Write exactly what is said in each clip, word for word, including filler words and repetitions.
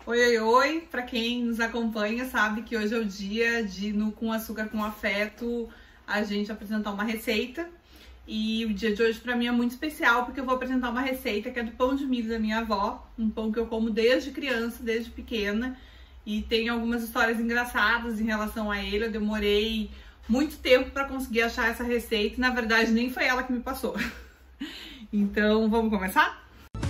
Oi, oi, oi! Para quem nos acompanha sabe que hoje é o dia de no Com Açúcar com Afeto a gente apresentar uma receita. E o dia de hoje para mim é muito especial porque eu vou apresentar uma receita que é do pão de milho da minha avó, um pão que eu como desde criança, desde pequena, e tem algumas histórias engraçadas em relação a ele. Eu demorei muito tempo para conseguir achar essa receita, e na verdade nem foi ela que me passou. Então vamos começar?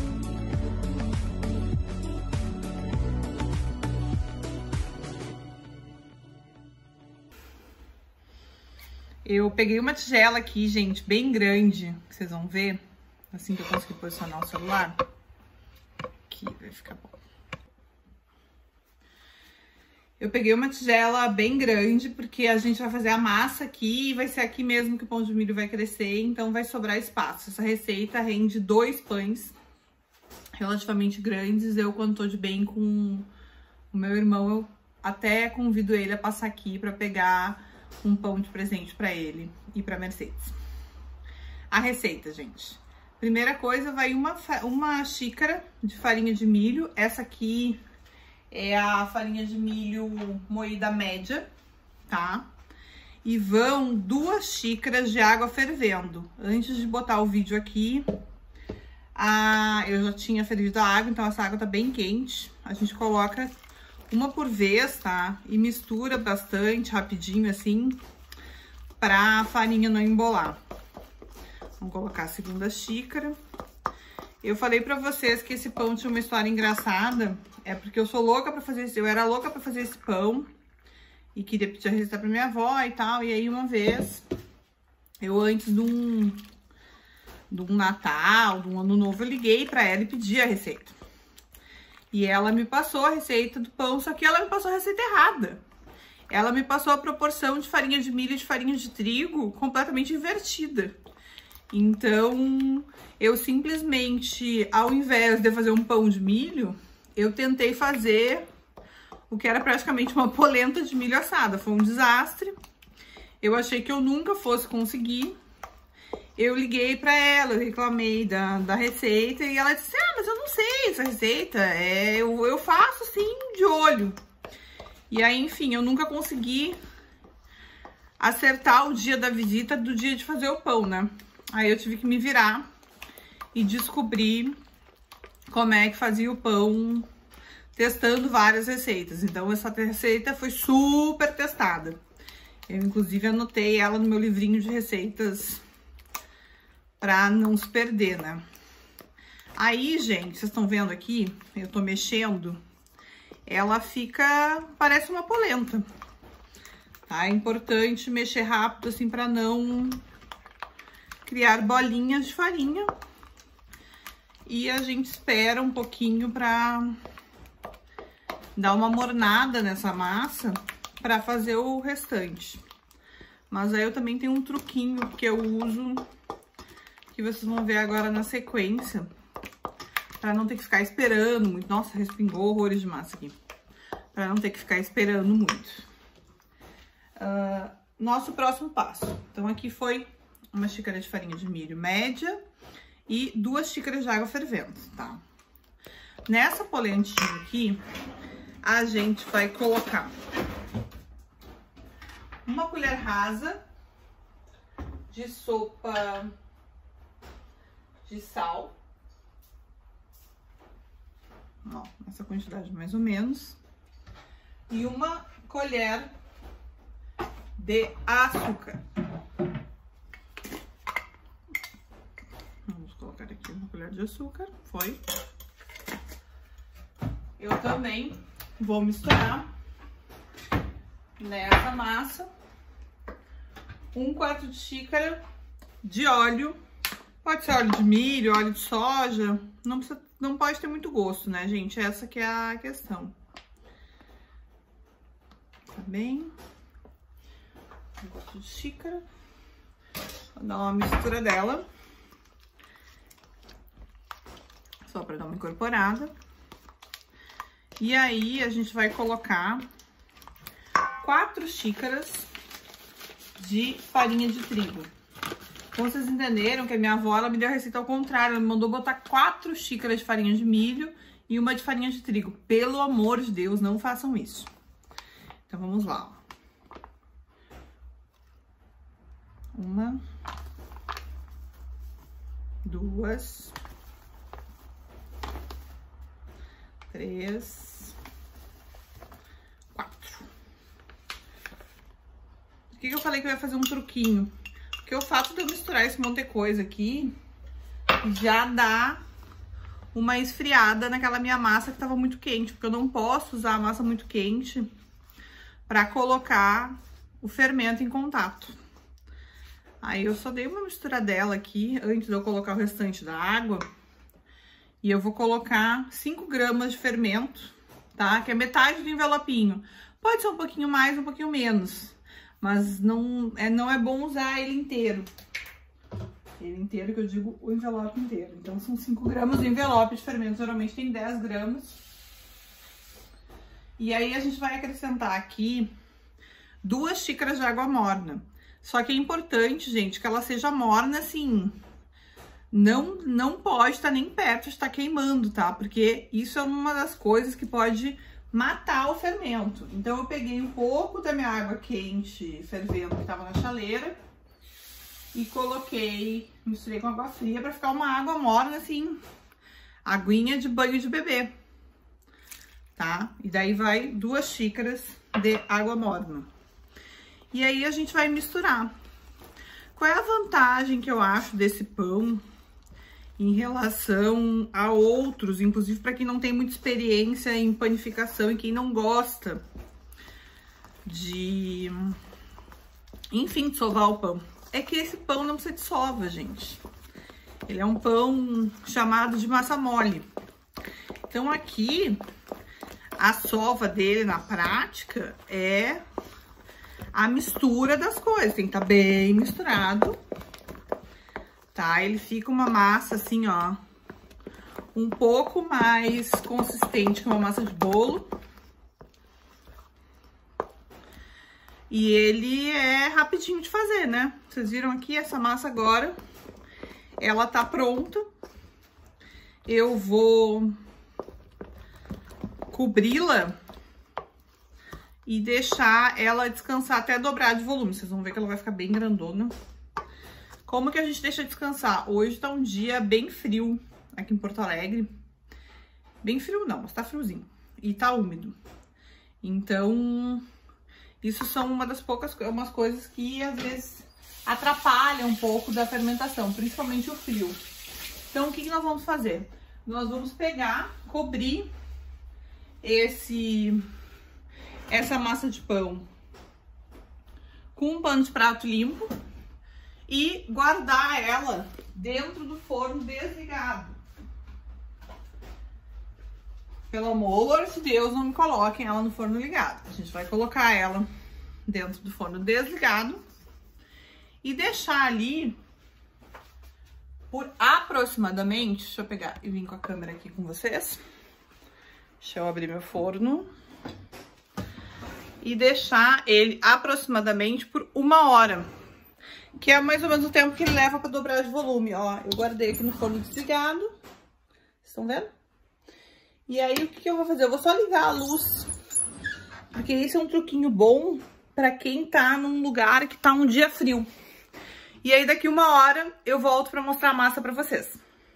Eu peguei uma tigela aqui, gente, bem grande, que vocês vão ver, assim que eu conseguir posicionar o celular. Aqui vai ficar bom. Eu peguei uma tigela bem grande, porque a gente vai fazer a massa aqui e vai ser aqui mesmo que o pão de milho vai crescer, então vai sobrar espaço. Essa receita rende dois pães relativamente grandes. Eu, quando tô de bem com o meu irmão, eu até convido ele a passar aqui pra pegar um pão de presente para ele e para Mercedes. A receita, gente. Primeira coisa, vai uma, uma xícara de farinha de milho. Essa aqui é a farinha de milho moída média, tá? E vão duas xícaras de água fervendo. Antes de botar o vídeo aqui, a, eu já tinha fervido a água, então essa água tá bem quente. A gente coloca uma por vez, tá? E mistura bastante, rapidinho, assim, pra a farinha não embolar. Vamos colocar a segunda xícara. Eu falei pra vocês que esse pão tinha uma história engraçada, é porque eu sou louca pra fazer esse, eu era louca pra fazer esse pão e queria pedir a receita pra minha avó e tal, e aí uma vez, eu antes de um, de um Natal, de um Ano Novo, eu liguei pra ela e pedi a receita. E ela me passou a receita do pão, só que ela me passou a receita errada. Ela me passou a proporção de farinha de milho e de farinha de trigo completamente invertida. Então, eu simplesmente, ao invés de fazer um pão de milho, eu tentei fazer o que era praticamente uma polenta de milho assada. Foi um desastre. Eu achei que eu nunca fosse conseguir. Eu liguei pra ela, eu reclamei da, da receita e ela disse, ah, mas eu não sei essa receita, é, eu, eu faço assim, de olho. E aí, enfim, eu nunca consegui acertar o dia da visita do dia de fazer o pão, né? Aí eu tive que me virar e descobrir como é que fazia o pão, testando várias receitas. Então, essa receita foi super testada. Eu, inclusive, anotei ela no meu livrinho de receitas pra não se perder, né? Aí, gente, vocês estão vendo aqui, eu tô mexendo, ela fica, parece uma polenta, tá? É importante mexer rápido, assim, pra não criar bolinhas de farinha. E a gente espera um pouquinho pra dar uma mornada nessa massa pra fazer o restante. Mas aí eu também tenho um truquinho que eu uso, que vocês vão ver agora na sequência, pra não ter que ficar esperando muito. Nossa, respingou horrores de massa aqui. Pra não ter que ficar esperando muito. Uh, nosso próximo passo. Então, aqui foi uma xícara de farinha de milho média e duas xícaras de água fervendo, tá? Nessa polentinha aqui, a gente vai colocar uma colher rasa de sopa de sal, ó, essa quantidade mais ou menos, e uma colher de açúcar. Vamos colocar aqui uma colher de açúcar, foi. Eu também vou misturar nessa massa um quarto de xícara de óleo. Pode ser óleo de milho, óleo de soja, não, precisa, não pode ter muito gosto, né, gente? Essa que é a questão. Tá bem? Um quarto de xícara. Vou dar uma mistura dela. Só pra dar uma incorporada. E aí, a gente vai colocar quatro xícaras de farinha de trigo. Então, vocês entenderam que a minha avó, ela me deu a receita ao contrário. Ela me mandou botar quatro xícaras de farinha de milho e uma de farinha de trigo. Pelo amor de Deus, não façam isso. Então, vamos lá, ó. Uma, duas, três, quatro. Por que que eu falei que eu ia fazer um truquinho? Porque o fato de eu misturar esse monte de coisa aqui já dá uma esfriada naquela minha massa que tava muito quente, porque eu não posso usar a massa muito quente para colocar o fermento em contato. Aí eu só dei uma misturadela aqui antes de eu colocar o restante da água. E eu vou colocar cinco gramas de fermento, tá? Que é metade do envelopinho. Pode ser um pouquinho mais, um pouquinho menos. Mas não é, não é bom usar ele inteiro. Ele inteiro, que eu digo o envelope inteiro. Então são cinco gramas de envelope de fermento. Geralmente tem dez gramas. E aí a gente vai acrescentar aqui duas xícaras de água morna. Só que é importante, gente, que ela seja morna, assim, não, não pode estar nem perto de estar queimando, tá? Porque isso é uma das coisas que pode matar o fermento. Então, eu peguei um pouco da minha água quente fervendo que tava na chaleira e coloquei, misturei com água fria pra ficar uma água morna, assim, aguinha de banho de bebê, tá? E daí vai duas xícaras de água morna. E aí a gente vai misturar. Qual é a vantagem que eu acho desse pão em relação a outros, inclusive para quem não tem muita experiência em panificação e quem não gosta de, enfim, de sovar o pão? É que esse pão não precisa de sova, gente. Ele é um pão chamado de massa mole. Então aqui, a sova dele na prática é a mistura das coisas, tem que estar bem misturado, tá? Ele fica uma massa assim, ó, um pouco mais consistente que uma massa de bolo. E ele é rapidinho de fazer, né? Vocês viram aqui essa massa agora, ela tá pronta. Eu vou cobri-la e deixar ela descansar até dobrar de volume. Vocês vão ver que ela vai ficar bem grandona. Como que a gente deixa descansar? Hoje tá um dia bem frio aqui em Porto Alegre. Bem frio não, mas tá friozinho. E tá úmido. Então, isso são uma das poucas umas coisas que às vezes atrapalham um pouco da fermentação, principalmente o frio. Então, o que que nós vamos fazer? Nós vamos pegar, cobrir esse... essa massa de pão com um pano de prato limpo e guardar ela dentro do forno desligado. Pelo amor de Deus, não me coloquem ela no forno ligado. A gente vai colocar ela dentro do forno desligado e deixar ali por aproximadamente... Deixa eu pegar e vir com a câmera aqui com vocês. Deixa eu abrir meu forno. E deixar ele aproximadamente por uma hora, que é mais ou menos o tempo que ele leva para dobrar de volume. Ó, eu guardei aqui no forno desligado, vocês estão vendo? E aí, o que que eu vou fazer? Eu vou só ligar a luz, porque esse é um truquinho bom para quem tá num lugar que tá um dia frio. E aí, daqui uma hora, eu volto para mostrar a massa para vocês.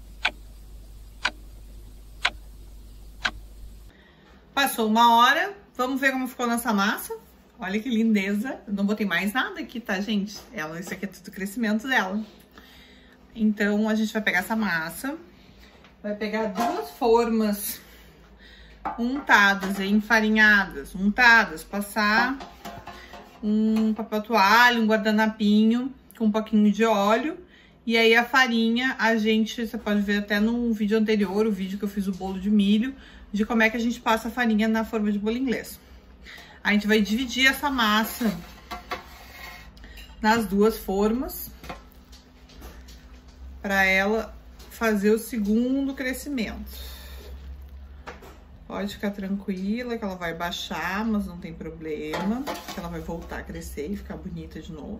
Passou uma hora. Vamos ver como ficou nossa massa. Olha que lindeza. Eu não botei mais nada aqui, tá, gente? Ela, isso aqui é tudo o crescimento dela. Então, a gente vai pegar essa massa. Vai pegar duas formas untadas, enfarinhadas, untadas. Passar um papel toalha, um guardanapinho com um pouquinho de óleo. E aí, a farinha, a gente... Você pode ver até no vídeo anterior, o vídeo que eu fiz o bolo de milho, de como é que a gente passa a farinha na forma de bolo inglês. A gente vai dividir essa massa nas duas formas para ela fazer o segundo crescimento. Pode ficar tranquila que ela vai baixar, mas não tem problema, que ela vai voltar a crescer e ficar bonita de novo.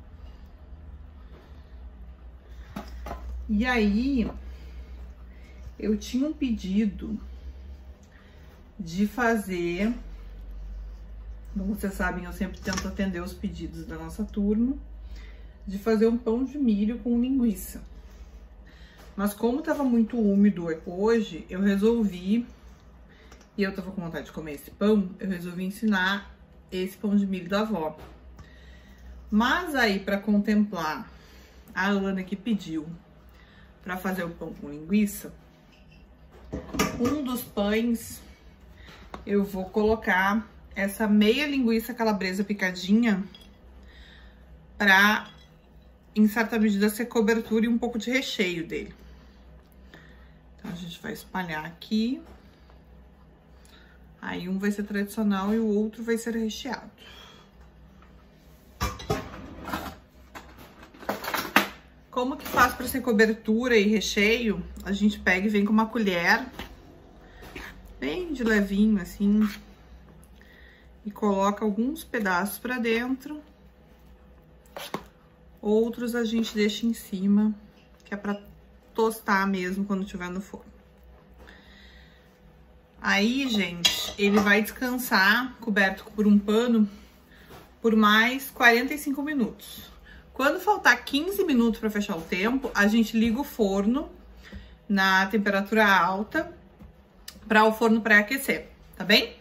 E aí, Eu tinha um pedido de fazer, como vocês sabem, eu sempre tento atender os pedidos da nossa turma, de fazer um pão de milho com linguiça. Mas como tava muito úmido hoje, eu resolvi, e eu tava com vontade de comer esse pão, eu resolvi ensinar esse pão de milho da avó. Mas aí, para contemplar a Ana que pediu para fazer o pão com linguiça, um dos pães eu vou colocar essa meia linguiça calabresa picadinha para, em certa medida, ser cobertura e um pouco de recheio dele. Então, a gente vai espalhar aqui. Aí, um vai ser tradicional e o outro vai ser recheado. Como que faz para ser cobertura e recheio? A gente pega e vem com uma colher, bem de levinho, assim, e coloca alguns pedaços para dentro. Outros a gente deixa em cima, que é para tostar mesmo quando estiver no forno. Aí, gente, ele vai descansar, coberto por um pano, por mais quarenta e cinco minutos. Quando faltar quinze minutos para fechar o tempo, a gente liga o forno na temperatura alta para o forno pré-aquecer, tá bem?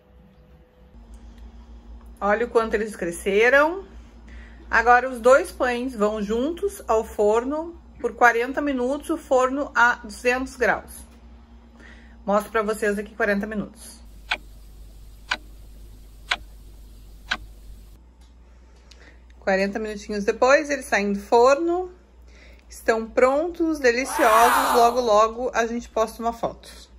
Olha o quanto eles cresceram. Agora os dois pães vão juntos ao forno por quarenta minutos, o forno a duzentos graus. Mostro para vocês aqui quarenta minutos. quarenta minutinhos depois, eles saem do forno. Estão prontos, deliciosos. Logo, logo a gente posta uma foto.